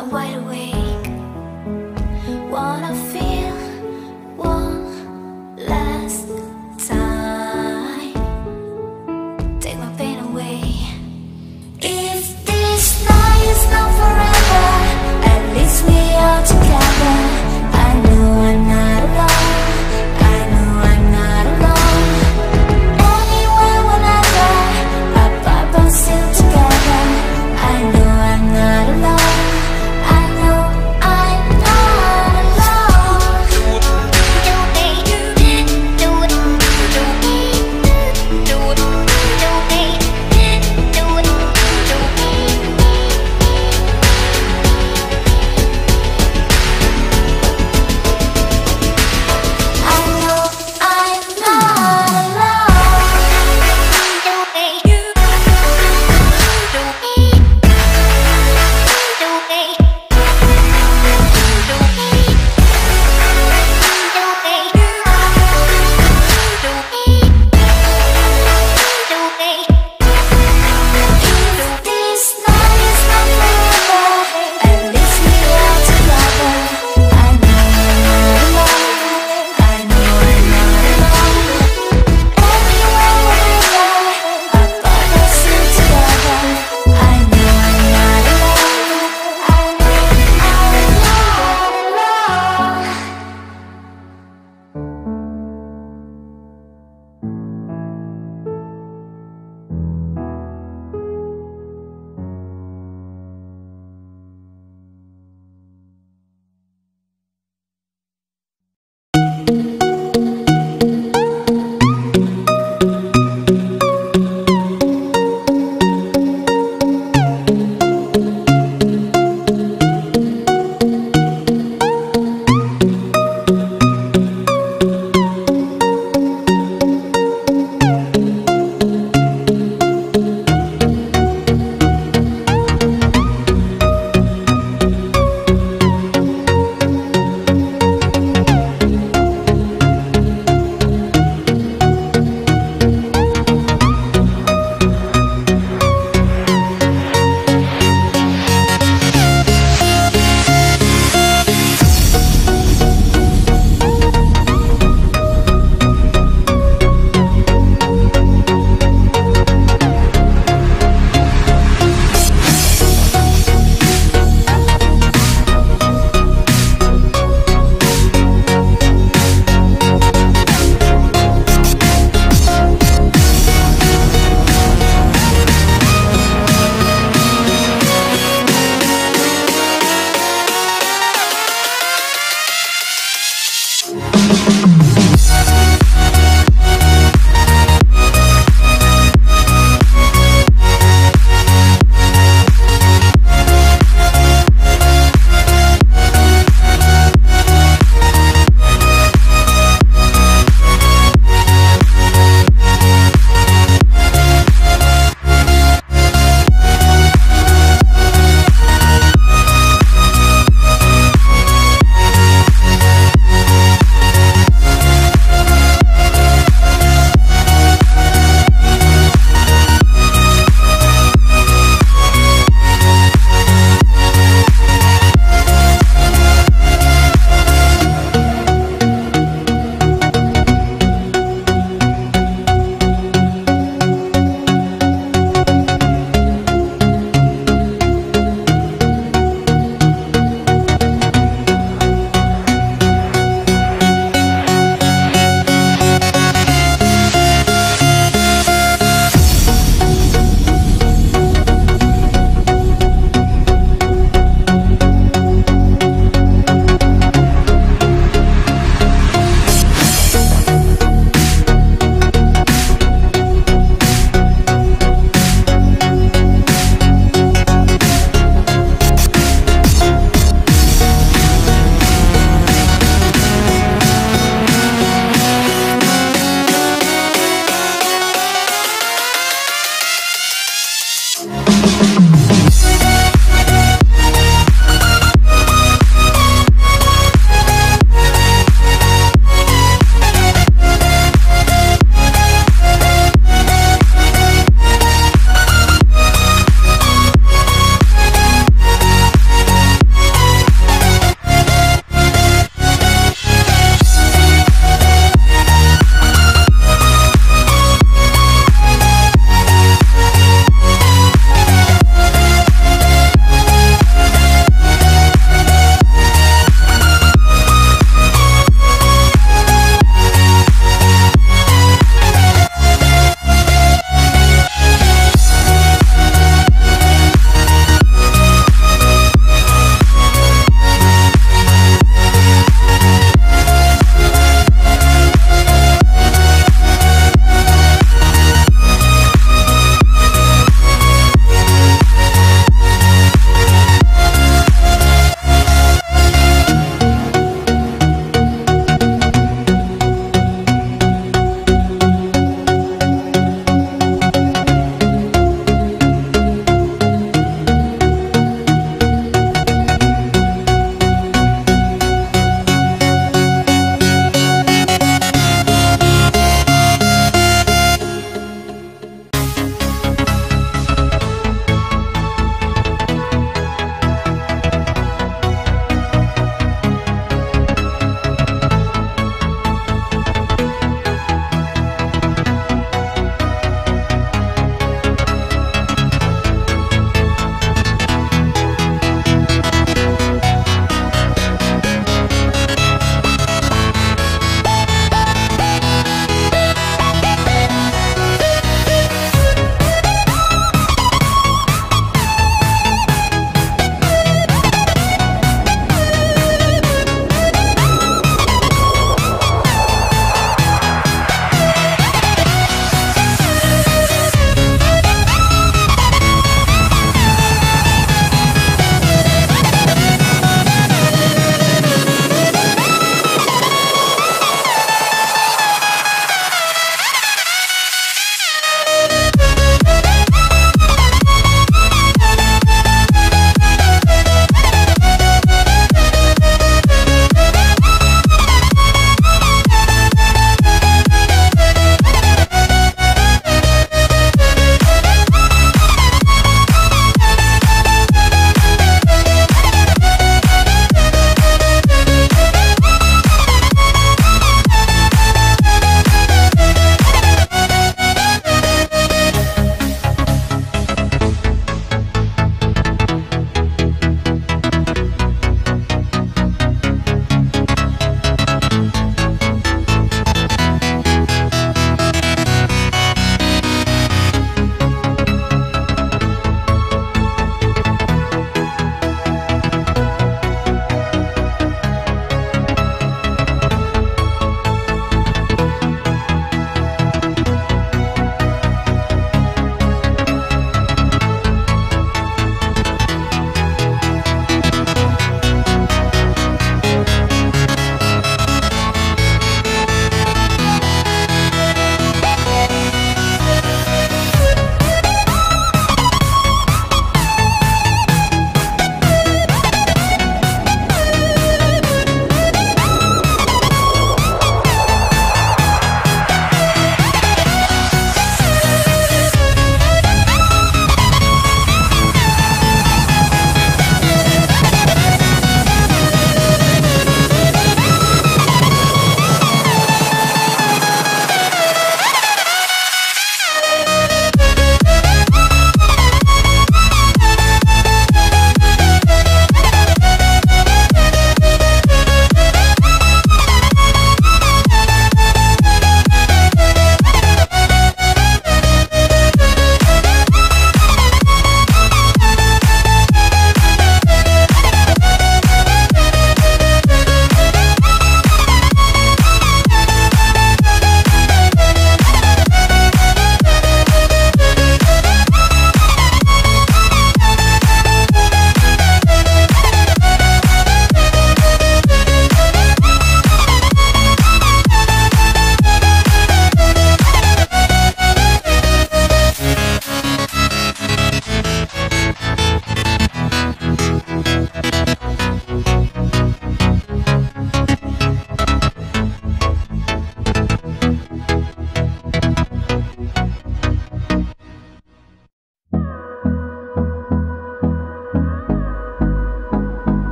I'm wide awake. Wanna feel one last time. Take my pain away. If this night is not forever, at least we are together. I know I'm not alone. I know I'm not alone. Anywhere, whenever, up, still together. I know I'm not alone. I know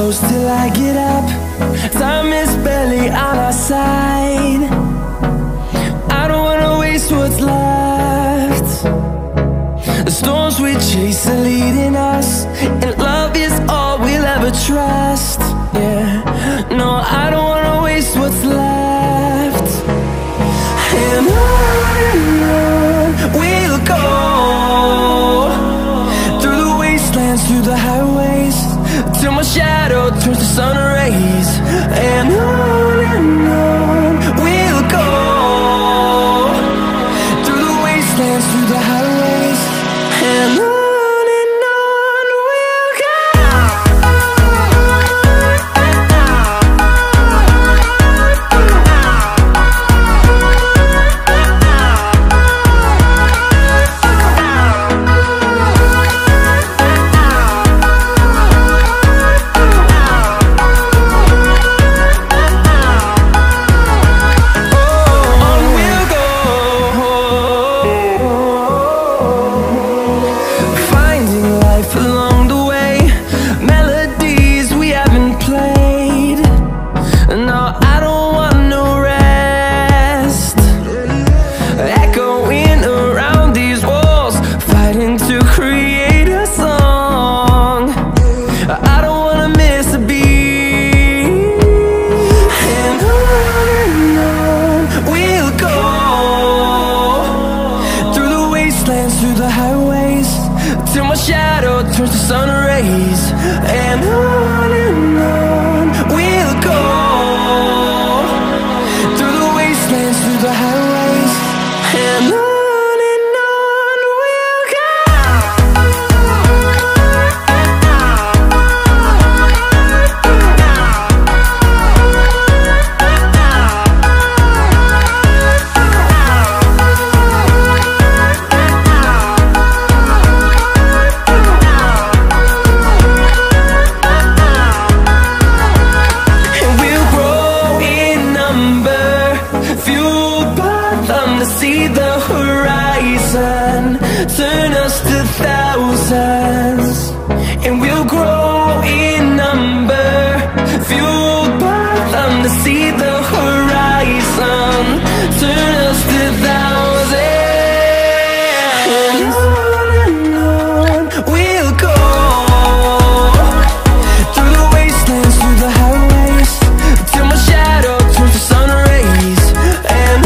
close till I get up. Time is barely on our side. I don't wanna waste what's left. The storms we chase are leading us, and love is all we'll ever trust. Yeah, no, I don't wanna waste what's left. And on we'll go, through the wastelands, through the highways, till my shadow turns to sun rays. And on we'll go, through the wastelands, through the highways, and on we'll go. Through the highways, till my shadow turns to sun rays. And on we'll go, through the wastelands, through the highways, and on we'll go. See the horizon turn us to thousands, and we'll grow in number, fueled by them. To see the horizon turn us to thousands, and on we'll go, through the wastelands, through the highways, till my shadow turns to sun rays. And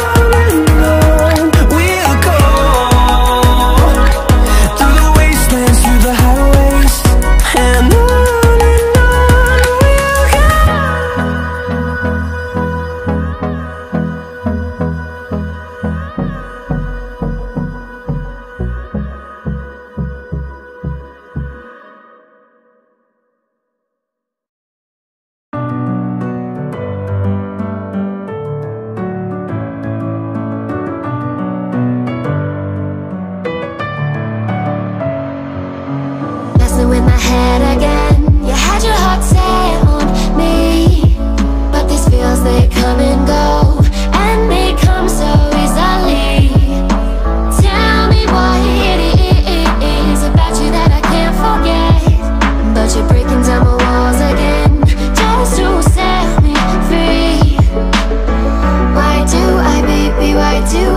in my head again. You had your heart set on me, but these feels, they come and go, and they come so easily. Tell me what it is about you that I can't forget, but you're breaking down my walls again, just to set me free. Why do I, baby, why do